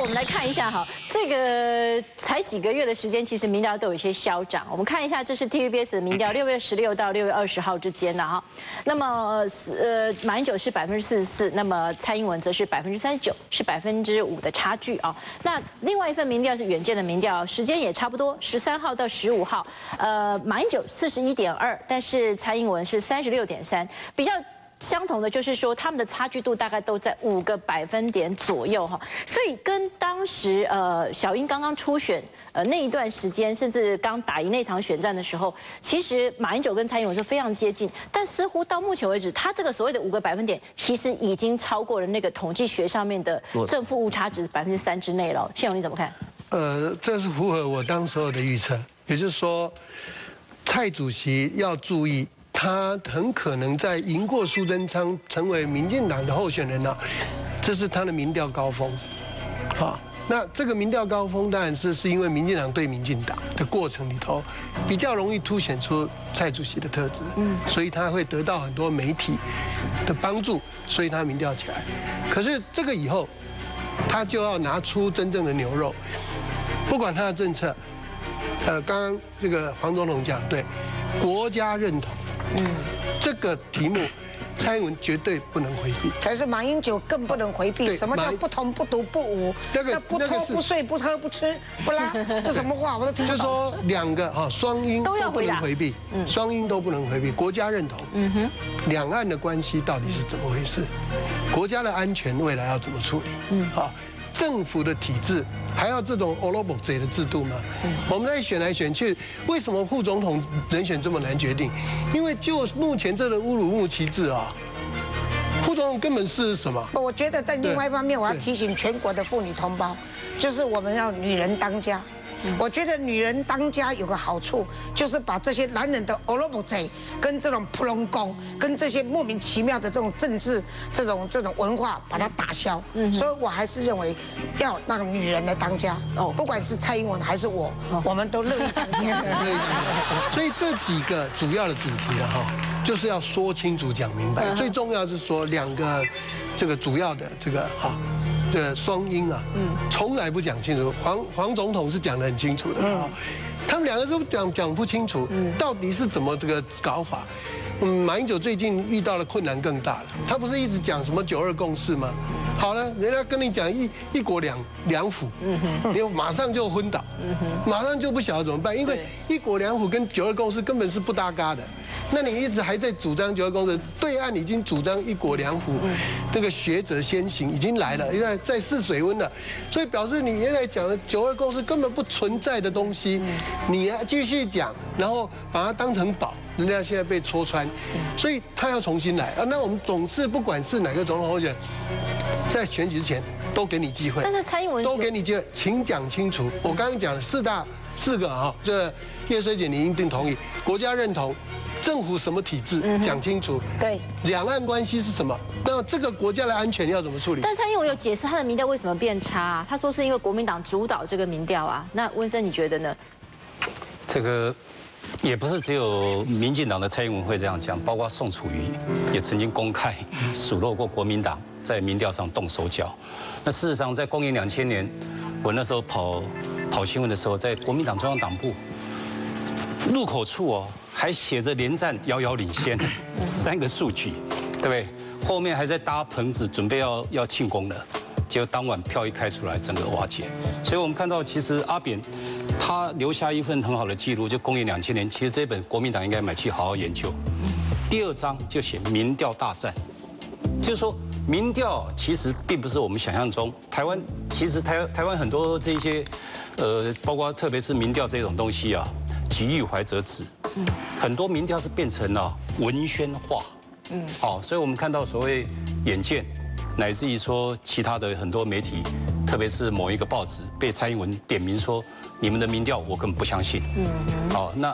我们来看一下哈，这个才几个月的时间，其实民调都有一些消长。我们看一下，这是 TVBS 的民调，6月16到6月20号之间的哈。那么马英九是44%，那么蔡英文则是39%，是5%的差距啊。那另外一份民调是远见的民调，时间也差不多，13号到15号，马英九41.2%，但是蔡英文是36.3%，比较。相同的就是说，他们的差距度大概都在5个百分点左右哈，所以跟当时小英刚刚初选那一段时间，甚至刚打赢那场选战的时候，其实马英九跟蔡英文是非常接近，但似乎到目前为止，他这个所谓的5个百分点，其实已经超过了那个统计学上面的正负误差值3%之内了。宪勇你怎么看？ 这是符合我当时候的预测，也就是说，蔡主席要注意。他很可能在赢过苏贞昌，成为民进党的候选人了，这是他的民调高峰，啊，那这个民调高峰当然是因为民进党对民进党的过程里头，比较容易凸显出蔡主席的特质，所以他会得到很多媒体的帮助，所以他民调起来。可是这个以后，他就要拿出真正的牛肉，不管他的政策，刚刚这个黄总统讲对，国家认同。这个题目，蔡英文绝对不能回避。 可是马英九更不能回避。什么叫不同、不独、不武？那不偷、不睡、不喝、不吃、不拉，这什么话我都听不懂。就说两个双音都不能回避，双音都不能回避。国家认同，两岸的关系到底是怎么回事？国家的安全未来要怎么处理？政府的体制还要这种欧罗巴贼的制度吗？我们在选来选去，为什么副总统人选这么难决定？因为就目前这个乌鲁木齐制啊，副总统根本是什么？ 我觉得在另外一方面，我要提醒全国的妇女同胞，就是我们要女人当家。我觉得女人当家有个好处，就是把这些男人的欧罗巴贼跟这种普隆宫，跟这些莫名其妙的这种政治、这种文化，把它打消。所以我还是认为要让女人来当家。不管是蔡英文还是我们都乐意当家。 所以这几个主要的主题了哈，就是要说清楚、讲明白。最重要是说两个这个主要的这个哈。的双音啊，从来不讲清楚。黄总统是讲得很清楚的啊，他们两个都讲不清楚，到底是怎么这个搞法？马英九最近遇到的困难更大了，他不是一直讲什么9·2共识吗？好了，人家跟你讲一国两府，你马上就昏倒，马上就不晓得怎么办，因为1国2府跟9·2共识根本是不搭嘎的。那你一直还在主张9·2共识，对岸已经主张1国2府，这个学者先行已经来了，因为在试水温了，所以表示你原来讲的9·2共识根本不存在的东西，你继续讲，然后把它当成宝。人家现在被戳穿，所以他要重新来啊！那我们总是不管是哪个总统候选人，在选举之前都给你机会， 但是蔡英文都给你机会，请讲清楚。我刚刚讲了4个啊，这叶水姐你一定同意，国家认同。政府什么体制讲清楚？ 对， 两岸关系是什么？那这个国家的安全要怎么处理？ 但蔡英文有解释他的民调为什么变差，他说是因为国民党主导这个民调啊。那温森你觉得呢？ 这个也不是只有民进党的蔡英文会这样讲，包括宋楚瑜也曾经公开数落过国民党在民调上动手脚。那事实上，在公元2000年，我那时候跑新闻的时候，在国民党中央党部入口处哦。还写着连战遥遥领先3个数据，对不对？后面还在搭棚子，准备要庆功了，结果当晚票一开出来，整个瓦解。所以我们看到，其实阿扁他留下一份很好的记录，就公元2000年，其实这本国民党应该买去好好研究。第2章就写民调大战，就是说民调其实并不是我们想象中，台湾其实台湾很多这些包括特别是民调这种东西啊。己欲怀则止，很多民调是变成了文宣化，所以我们看到所谓眼见，乃至于说其他的很多媒体，特别是某一个报纸被蔡英文点名说，你们的民调我根本不相信，那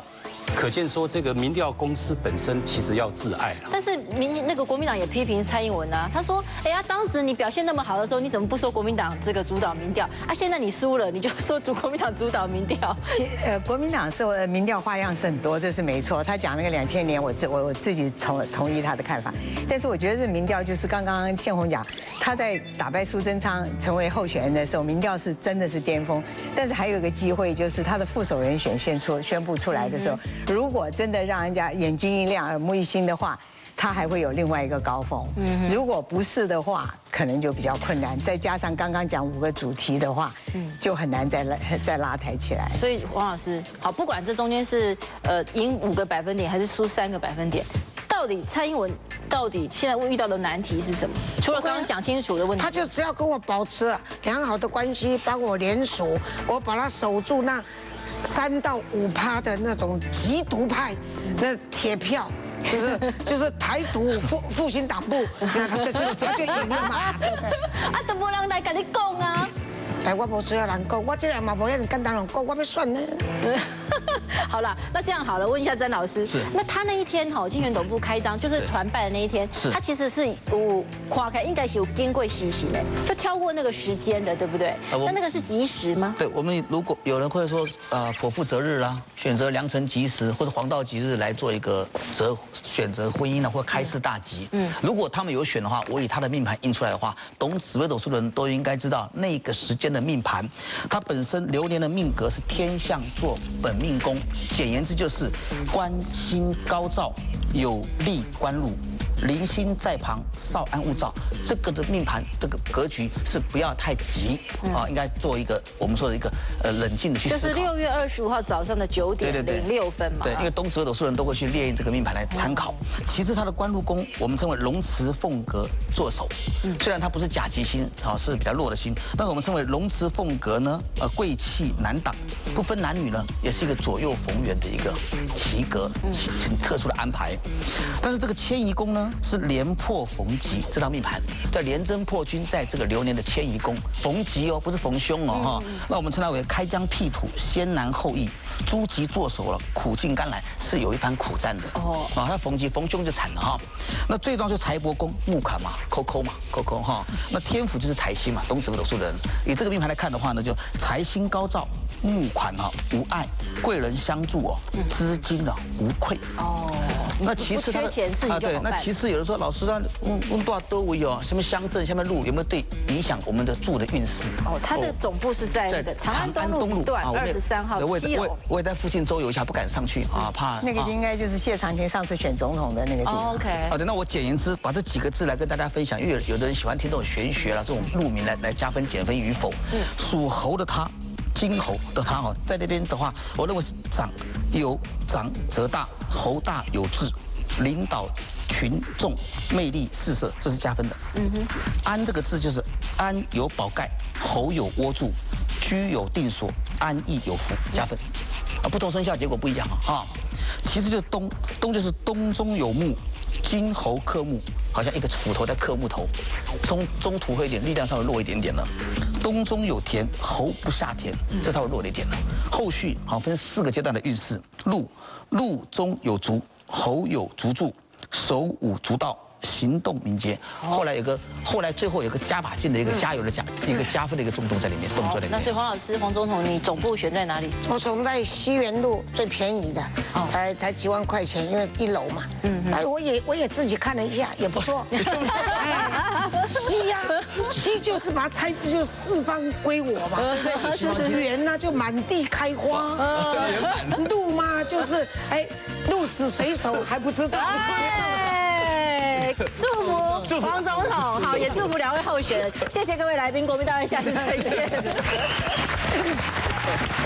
可见说这个民调公司本身其实要自爱了。 但是那个国民党也批评蔡英文啊，他说，哎呀，当时你表现那么好的时候，你怎么不说国民党这个主导民调啊？现在你输了，你就说国民党主导民调。 国民党是民调花样是很多，这是没错。他讲那个2000年，我自己同意他的看法。但是我觉得这民调就是刚刚宪宏讲，他在打败苏贞昌成为候选人的时候，民调是真的是巅峰。但是还有一个机会，就是他的副手人选宣布出来的时候，如果真的让人家眼睛一亮、耳目一新的话，他还会有另外一个高峰。如果不是的话，可能就比较困难。再加上刚刚讲5个主题的话，就很难再拉抬起来。 所以王老师，好，不管这中间是赢5个百分点还是输3个百分点，到底蔡英文到底现在遇到的难题是什么？除了刚刚讲清楚的问题， 他就只要跟我保持良好的关系，帮我联署，我把他守住那3到5%的那种极独派的铁票。就是台独复兴党部，那他就赢了嘛，对不对？ 啊，都没人来跟你讲啊。 但我不需要人讲，我这样嘛不要人简单人讲，我要算呢。 好了，那这样好了，问一下詹老师， 是那他那一天哈，竞选总部开张就是团拜的那一天，他其实是跨开应该是有经过实行的，就挑过那个时间的，对不对？那个是吉时吗？ 对，我们如果有人会说剖腹择日啦，选择良辰吉时或者黄道吉日来做一个选择婚姻呢，或开市大吉。如果他们有选的话，我以他的命盘印出来的话，懂紫微斗数的人都应该知道那个时间的命盘，它本身流年的命格是天相坐本命宫，简言之就是官星高照，有利官禄。零星在旁，少安勿躁。这个的命盘，这个格局是不要太急啊，应该做一个我们说的一个冷静的去思考。 就是6月25号早上的9点06分嘛。 对，因为懂紫微斗数人都会去列印这个命盘来参考。其实它的官禄宫，我们称为龙池凤阁坐守。虽然它不是甲级星啊，是比较弱的星，但是我们称为龙池凤阁呢，贵气难挡，不分男女呢，也是一个左右逢源的一个奇格，很特殊的安排。但是这个迁移宫呢？是廉破逢吉这道命盘，叫廉贞破军，在这个流年的迁移宫，逢吉哦，不是逢凶哦哈。那我们称它为开疆辟土，先难后易，诸吉坐守了，苦尽甘来，是有一番苦战的哦。它逢吉逢凶就惨了哈。那最重要就是财帛宫木坎嘛，抠哈。那天府就是财星嘛，懂紫微斗数的人，以这个命盘来看的话呢，就财星高照，木款哈无碍，贵人相助哦，资金呢无愧哦。那其实他的对，那其实有人说老师他问多少多维哦，什么乡镇、下面路有没有对影响我们的住的运势？ 哦，它的总部是在那个长安东路段23号7楼。 我也在附近周游一下，不敢上去啊，怕。 那个应该就是谢长廷上次选总统的那个地方。 OK。 好的，那我简言之，把这几个字来跟大家分享，因为有的人喜欢听这种玄学啦，这种路名来加分减分与否。属猴的他。金猴的他哈，在那边的话，我认为是长则大，猴大有志，领导群众，魅力四射，这是加分的。安这个字就是安有宝盖，猴有窝住，居有定所，安逸有福，加分。不同生肖结果不一样啊。其实就是东就是东中有木，金猴克木，好像一个斧头在克木頭，中途会有点力量稍微弱一点点了。东中有田，猴不下田，这稍微弱了一点了。后续好分4个阶段的运势：路中有竹，猴有竹柱，手舞足蹈，行动敏捷。后来最后有个加把劲的一个加油的加分的一个动作在里面，动作在里面。 那所以黄老师、黄总统，你总部选在哪里？ 我总在西园路最便宜的，才几万块钱，因为1楼嘛。我也自己看了一下，也不错。西就是把它拆支就4方归我嘛，对不对？园呢就满地开花，路嘛就是鹿死谁手还不知道。 祝福黄总统，好，也祝福2位候选人，谢谢各位来宾，国民大会下次再见。